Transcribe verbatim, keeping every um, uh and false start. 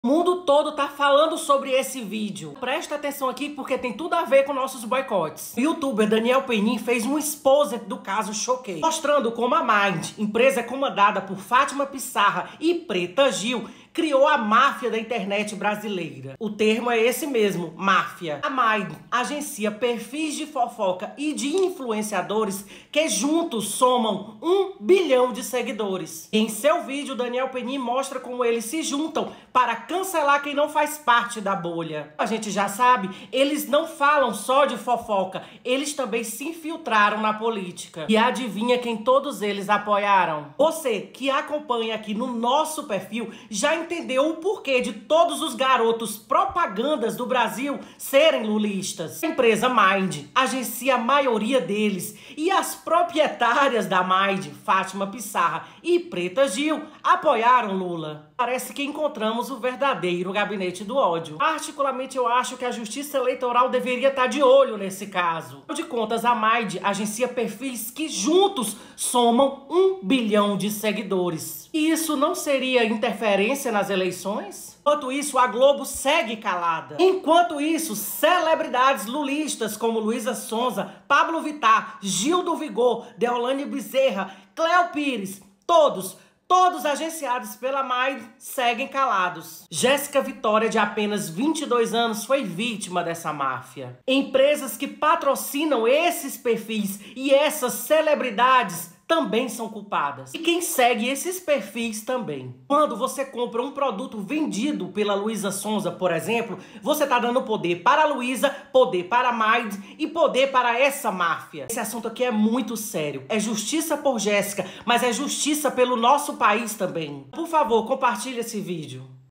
O mundo todo tá falando sobre esse vídeo. Presta atenção aqui porque tem tudo a ver com nossos boicotes. O youtuber Daniel Penin fez um exposed do caso Choquei, mostrando como a Mind, empresa comandada por Fátima Pissarra e Preta Gil, criou a máfia da internet brasileira. O termo é esse mesmo, máfia. A Mind agencia perfis de fofoca e de influenciadores que juntos somam um bilhão de seguidores. Em seu vídeo, Daniel Penin mostra como eles se juntam para cancelar quem não faz parte da bolha. A gente já sabe, eles não falam só de fofoca, eles também se infiltraram na política. E adivinha quem todos eles apoiaram? Você que acompanha aqui no nosso perfil já entendeu o porquê de todos os garotos propagandas do Brasil serem lulistas. A empresa Mind agencia a maioria deles e as proprietárias da Mind, Fátima Pissarra e Preta Gil, apoiaram Lula. Parece que encontramos o verdadeiro gabinete do ódio. Particularmente, eu acho que a Justiça Eleitoral deveria estar de olho nesse caso. Afinal de contas, a Mind agencia perfis que juntos somam um bilhão de seguidores. E isso não seria interferência nas eleições? Enquanto isso, a Globo segue calada. Enquanto isso, celebridades lulistas como Luísa Sonza, Pablo Vittar, Gil do Vigor, Deolane Bezerra, Cléo Pires, todos... Todos agenciados pela Mind seguem calados. Jéssica Vitória, de apenas vinte e dois anos, foi vítima dessa máfia. Empresas que patrocinam esses perfis e essas celebridades também são culpadas. E quem segue esses perfis também. Quando você compra um produto vendido pela Luísa Sonza, por exemplo, você tá dando poder para a Luísa, poder para a Mind e poder para essa máfia. Esse assunto aqui é muito sério. É justiça por Jéssica, mas é justiça pelo nosso país também. Por favor, compartilhe esse vídeo.